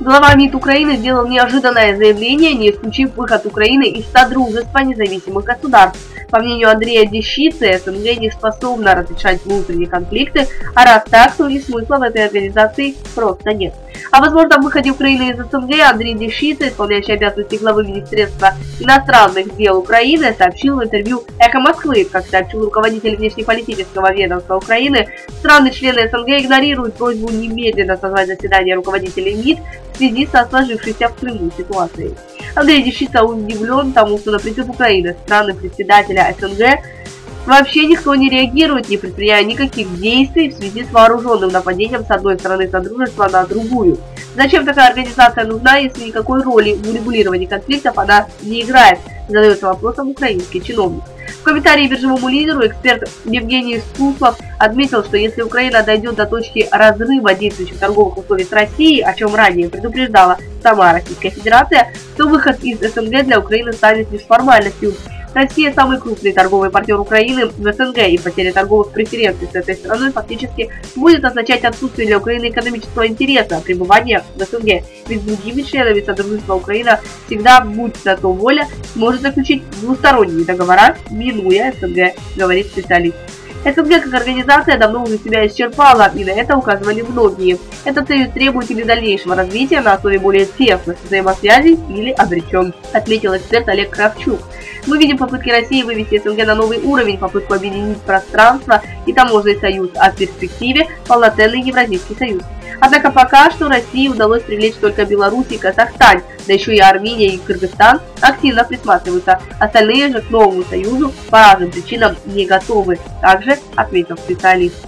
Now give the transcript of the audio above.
Глава МИД Украины сделал неожиданное заявление, не исключив выход Украины из Содружества независимых государств. По мнению Андрея Дещицы, СНГ не способна разрешать внутренние конфликты, а раз так, то и смысла в этой организации просто нет. О возможном выходе Украины из СНГ Андрей Дещица, исполняющий обязанности главы Министерства иностранных дел Украины, сообщил в интервью «Эхо Москвы». Как сообщил руководитель внешнеполитического ведомства Украины, страны-члены СНГ игнорируют просьбу немедленно созвать заседание руководителей МИД в связи со сложившейся в Крыму ситуацией. Андрей Дещица удивлен тому, что на призыв Украины страны-председателя СНГ вообще никто не реагирует, не предпринимая никаких действий в связи с вооруженным нападением с одной стороны Содружества на другую. Зачем такая организация нужна, если никакой роли в урегулировании конфликтов она не играет, задается вопросом украинский чиновник. В комментарии биржевому лидеру эксперт Евгений Суслов отметил, что если Украина дойдет до точки разрыва действующих торговых условий с Россией, о чем ранее предупреждала сама Российская Федерация, то выход из СНГ для Украины станет лишь формальностью. Россия – самый крупный торговый партнер Украины в СНГ, и потеря торговых преференций с этой страной фактически будет означать отсутствие для Украины экономического интереса пребывания в СНГ. Ведь с другими членами Содружества Украина всегда, будь на то воля, может заключить двусторонние договора, минуя СНГ, говорит специалист. СНГ как организация давно уже себя исчерпала, и на это указывали многие. Этот союз требует или дальнейшего развития на основе более тесных взаимосвязей, или обречен, отметил эксперт Олег Кравчук. Мы видим попытки России вывести СНГ на новый уровень, попытку объединить пространство и таможенный союз, а в перспективе полноценный Евразийский союз. Однако пока что России удалось привлечь только Беларусь и Казахстан, да еще и Армения и Кыргызстан активно присматриваются. Остальные же к новому союзу по разным причинам не готовы, также отметил специалист.